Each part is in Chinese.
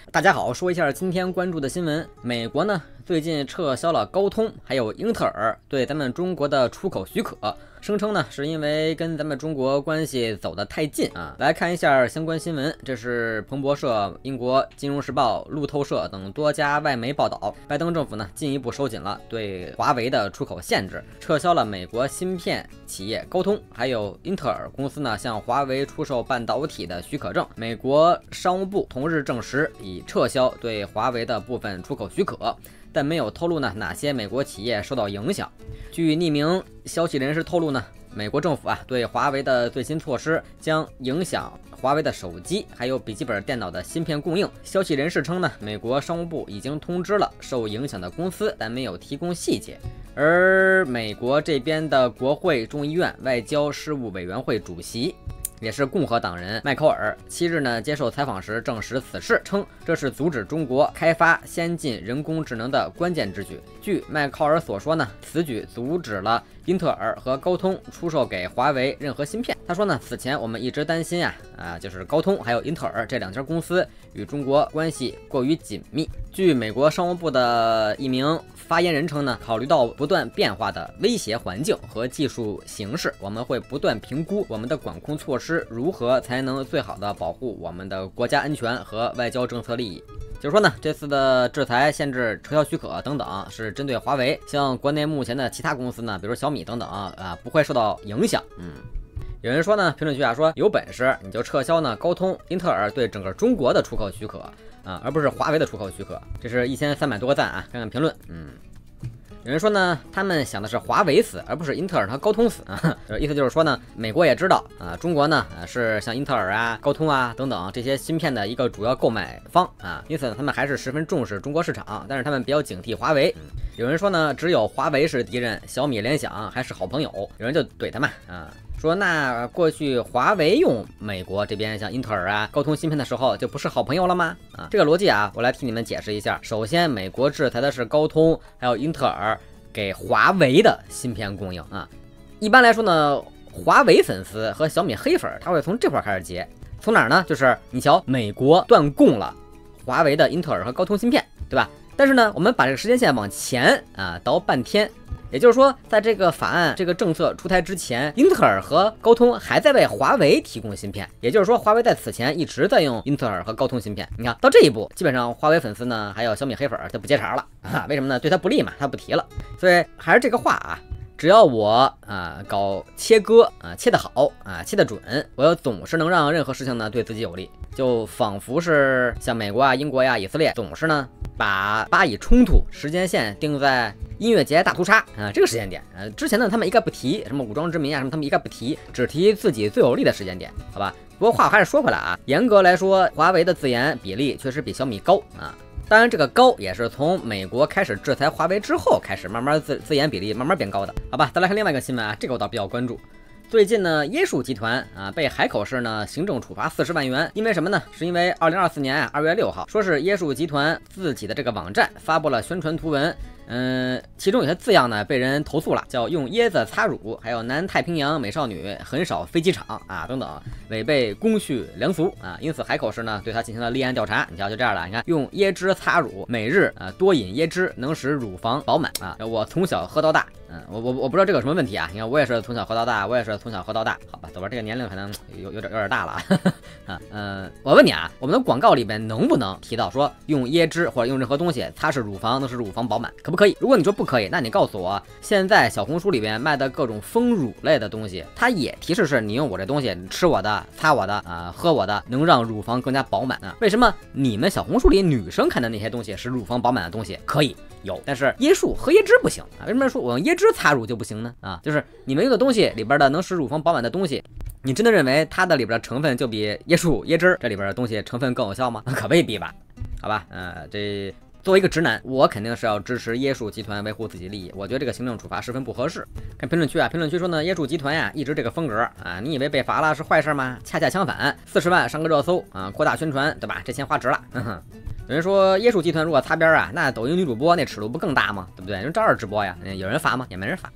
大家好，说一下今天关注的新闻。美国呢最近撤销了高通还有英特尔对咱们中国的出口许可，声称呢是因为跟咱们中国关系走得太近啊。来看一下相关新闻，这是彭博社、英国金融时报、路透社等多家外媒报道，拜登政府呢进一步收紧了对华为的出口限制，撤销了美国芯片企业高通还有英特尔公司呢向华为出售半导体的许可证。美国商务部同日证实已撤销对华为的部分出口许可，但没有透露呢哪些美国企业受到影响。据匿名消息人士透露呢，美国政府对华为的最新措施将影响华为的手机还有笔记本电脑的芯片供应。消息人士称呢，美国商务部已经通知了受影响的公司，但没有提供细节。而美国这边的国会众议院外交事务委员会主席也是共和党人迈考尔7日呢接受采访时证实此事，称这是阻止中国开发先进人工智能的关键之举。据迈考尔所说呢，此举阻止了英特尔和高通出售给华为任何芯片。他说呢，此前我们一直担心就是高通还有英特尔这两家公司与中国关系过于紧密。据美国商务部的一名发言人称呢，考虑到不断变化的威胁环境和技术形势，我们会不断评估我们的管控措施如何才能最好的保护我们的国家安全和外交政策利益。就是说呢，这次的制裁、限制、撤销许可等等是针对华为，像国内目前的其他公司呢，比如小米等等不会受到影响。有人说呢，评论区说有本事你就撤销呢高通、英特尔对整个中国的出口许可而不是华为的出口许可。这是1300多个赞看看评论。有人说呢，他们想的是华为死，而不是英特尔和高通死意思就是说呢，美国也知道中国呢是像英特尔高通等等这些芯片的一个主要购买方因此呢，他们还是十分重视中国市场，但是他们比较警惕华为。有人说呢，只有华为是敌人，小米、联想还是好朋友。有人就怼他们说那过去华为用美国这边像英特尔高通芯片的时候就不是好朋友了吗？这个逻辑我来替你们解释一下。首先，美国制裁的是高通还有英特尔给华为的芯片供应一般来说呢，华为粉丝和小米黑粉他会从这块开始结，从哪儿呢？就是你瞧，美国断供了华为的英特尔和高通芯片，对吧？但是呢，我们把这个时间线往前倒半天。也就是说，在这个法案这个政策出台之前，英特尔和高通还在为华为提供芯片。也就是说，华为在此前一直在用英特尔和高通芯片。你看到这一步，基本上华为粉丝呢，还有小米黑粉就不接茬了为什么呢？对他不利嘛，他不提了。所以还是这个话只要我搞切割切得好切得准，我总是能让任何事情呢对自己有利。就仿佛是像美国英国以色列总是呢把巴以冲突时间线定在音乐节大屠杀这个时间点之前呢他们一概不提什么武装之民什么，他们一概不提，只提自己最有利的时间点，好吧？不过话还是说回来严格来说，华为的自研比例确实比小米高当然这个高也是从美国开始制裁华为之后开始慢慢自研比例慢慢变高的，好吧？再来看另外一个新闻这个我倒比较关注。最近呢，椰树集团被海口市呢行政处罚40万元，因为什么呢？是因为2024年2月6号，说是椰树集团自己的这个网站发布了宣传图文，其中有些字样呢被人投诉了，叫用椰子擦乳，还有南太平洋美少女很少飞机场等等，违背公序良俗因此海口市呢对他进行了立案调查。你瞧，就这样了，你看用椰汁擦乳，每日多饮椰汁能使乳房饱满我从小喝到大。我不知道这个有什么问题你看我也是从小喝到大，好吧，走吧，这个年龄可能有点大了我问你我们的广告里边能不能提到说用椰汁或者用任何东西擦拭乳房能使乳房饱满，可不可以？如果你说不可以，那你告诉我，现在小红书里边卖的各种丰乳类的东西，它也提示是你用我这东西，你吃我的，擦我的喝我的，能让乳房更加饱满为什么你们小红书里女生看的那些东西使乳房饱满的东西可以有，但是椰树喝椰汁不行为什么说我用椰汁擦乳就不行呢就是你们用的东西里边的能使乳房饱满的东西，你真的认为它的里边的成分就比椰树椰汁这里边的东西成分更有效吗？可未必吧。好吧这作为一个直男，我肯定是要支持椰树集团维护自己利益。我觉得这个行政处罚十分不合适。看评论区评论区说呢，椰树集团一直这个风格你以为被罚了是坏事吗？恰恰相反，40万上个热搜扩大宣传，对吧？这钱花值了。有人说椰树集团如果擦边那抖音女主播那尺度不更大吗？对不对？人照样直播呀，有人罚吗？也没人罚。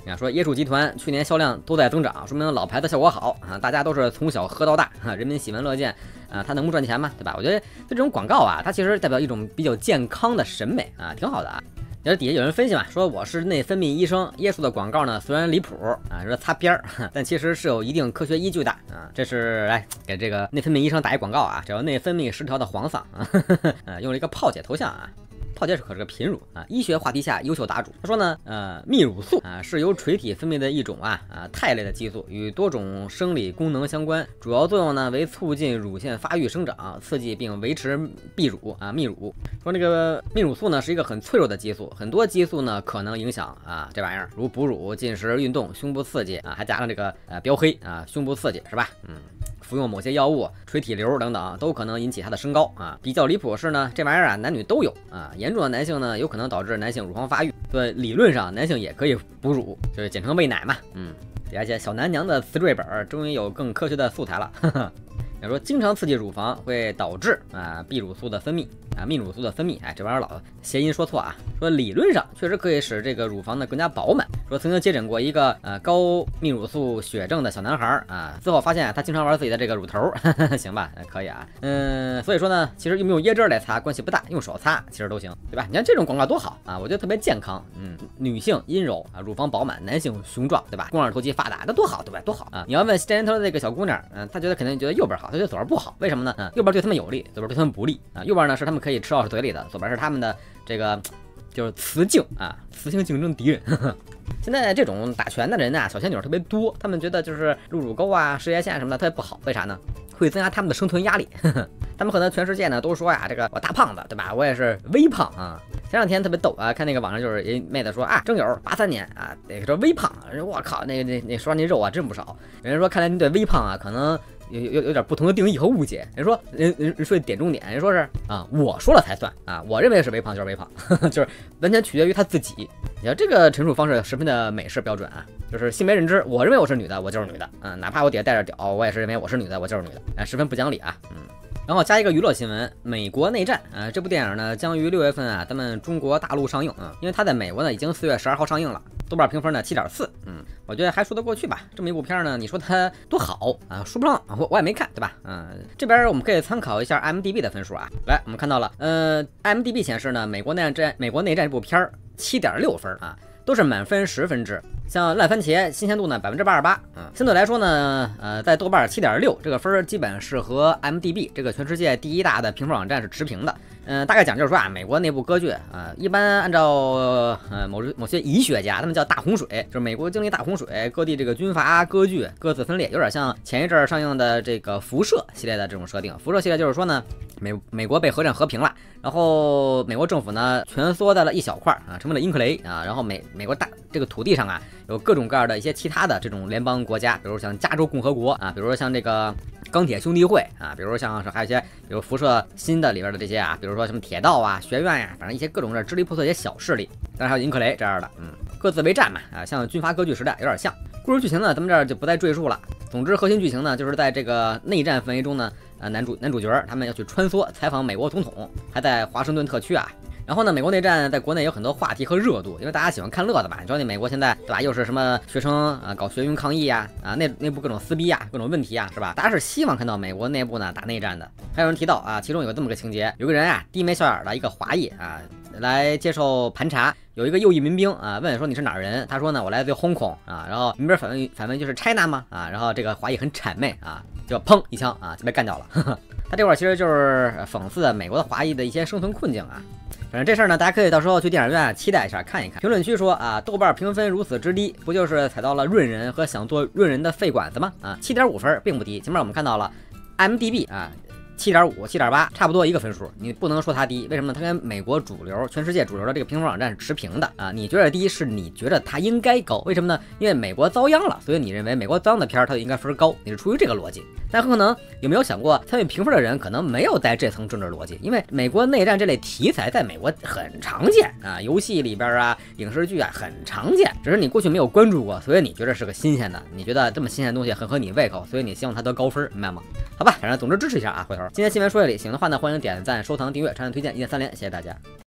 说椰树集团去年销量都在增长，说明老牌子效果好啊，大家都是从小喝到大啊，人民喜闻乐见啊，它能不赚钱吗？对吧？我觉得这种广告啊，它其实代表一种比较健康的审美啊，挺好的啊。也是底下有人分析嘛，说我是内分泌医生，椰树的广告呢虽然离谱啊，说擦边儿，但其实是有一定科学依据的啊。这是来给这个内分泌医生打一广告啊，叫内分泌失调的黄嗓啊，用了一个炮姐头像啊。炮姐可是个贫乳啊，医学话题下优秀答主。他说呢，泌乳素啊是由垂体分泌的一种肽类的激素，与多种生理功能相关，主要作用呢为促进乳腺发育生长，刺激并维持泌乳啊泌乳。说这个泌乳素呢是一个很脆弱的激素，很多激素呢可能影响啊这玩意儿，如哺乳、进食、运动、胸部刺激啊，还加上这个标黑啊胸部刺激是吧？服用某些药物、垂体瘤等等，都可能引起它的升高啊。比较离谱的是呢，这玩意儿啊，男女都有啊。严重的男性呢，有可能导致男性乳房发育。对，理论上男性也可以哺乳，就是简称喂奶嘛。而且小南娘的词缀本终于有更科学的素材了。要说经常刺激乳房会导致泌乳素的分泌啊，泌乳素的分泌，这玩意儿老谐音说错啊。说理论上确实可以使这个乳房呢更加饱满。说曾经接诊过一个高泌乳素血症的小男孩啊，最后发现他经常玩自己的这个乳头，行吧，可以啊。所以说呢，其实用不用椰汁来擦关系不大，用手擦其实都行，对吧？你看这种广告多好啊，我觉得特别健康。女性阴柔啊，乳房饱满；男性雄壮，对吧？肱二头肌发达，那多好，对吧？多好啊！你要问这头的这个小姑娘，她肯定觉得右边好，她觉得左边不好，为什么呢？右边对他们有利，左边对他们不利啊。右边呢是他们可以吃到嘴里的，左边是他们的这个就是雌竞啊，雌性竞争敌人。现在这种打拳的人啊，小仙女特别多，他们觉得就是入乳沟啊、事业线什么的特别不好，为啥呢？会增加他们的生存压力。他们可能全世界呢都说呀，这个我大胖子，对吧？我也是微胖啊。前两天特别逗啊，看那个网上就是一妹子说啊，征友83年啊，那个说微胖，我靠，那说那肉啊真不少。有人说看来你对微胖啊可能有点不同的定义和误解。人说人说点重点，人说是啊，我说了才算啊，我认为是微胖就是微胖，就是完全取决于他自己。你看这个陈述方式十分的美式标准啊，就是性别认知，我认为我是女的，我就是女的，哪怕我底下带着屌，我也是认为我是女的，我就是女的，十分不讲理啊。然后加一个娱乐新闻，美国内战这部电影呢将于6月份咱们中国大陆上映因为它在美国呢已经4月12号上映了，豆瓣评分呢7.4，我觉得还说得过去吧。这么一部片呢，你说它多好啊，说不上，我也没看，对吧？这边我们可以参考一下 IMDB 的分数啊。来，我们看到了，IMDB 显示呢，美国内战这部片7.6分啊，都是满分10分制。像烂番茄新鲜度呢88%，相对来说呢，在豆瓣7.6这个分基本是和 IMDB 这个全世界第一大的评分网站是持平的。大概讲就是说啊，美国内部割据一般按照某些医学家，他们叫大洪水，就是美国经历大洪水，各地这个军阀割据，各自分裂，有点像前一阵上映的这个辐射系列的这种设定。辐射系列就是说呢，美国被核战和平了，然后美国政府呢蜷缩在了一小块成为了英克雷然后美国这个土地上有各种各样的一些其他的这种联邦国家，比如像加州共和国比如说像这个钢铁兄弟会比如说像是还有一些比如辐射新的里边的这些比如说什么铁道学院反正一些各种的支离破碎一些小势力，当然还有英克雷这样的各自为战嘛像军阀割据时代有点像。故事剧情呢咱们这儿就不再赘述了，总之核心剧情呢就是在这个内战氛围中呢男主角他们要去穿梭采访美国总统，还在华盛顿特区然后呢，美国内战在国内有很多话题和热度，因为大家喜欢看乐子吧。你知道那美国现在对吧，又是什么学生搞学运抗议内部各种撕逼各种问题是吧？大家是希望看到美国内部呢打内战的。还有人提到其中有这么个情节，有个人低眉笑眼的一个华裔来接受盘查，有一个右翼民兵问说你是哪儿人？他说呢我来自于香港然后民兵反问就是 China 吗？然后这个华裔很谄媚就砰一枪就被干掉了。他这块其实就是讽刺美国的华裔的一些生存困境反正这事儿呢，大家可以到时候去电影院期待一下看一看。评论区说豆瓣评分如此之低，不就是踩到了润人和想做润人的肺管子吗？7.5分并不低，前面我们看到了 IMDB 7.5、7.8，差不多一个分数，你不能说它低，为什么呢？它跟美国主流、全世界主流的这个评分网站是持平的你觉得低是你觉得它应该高，为什么呢？因为美国遭殃了，所以你认为美国遭殃的片儿它就应该分高，你是出于这个逻辑。但很可能有没有想过，参与评分的人可能没有在这层政治逻辑，因为美国内战这类题材在美国很常见游戏里边影视剧很常见，只是你过去没有关注过，所以你觉得是个新鲜的，你觉得这么新鲜的东西很合你胃口，所以你希望它得高分，明白吗？好吧，反正总之支持一下回头。今天新闻说这里，喜欢的话呢，欢迎点赞、收藏、订阅、长按推荐，1键3连，谢谢大家。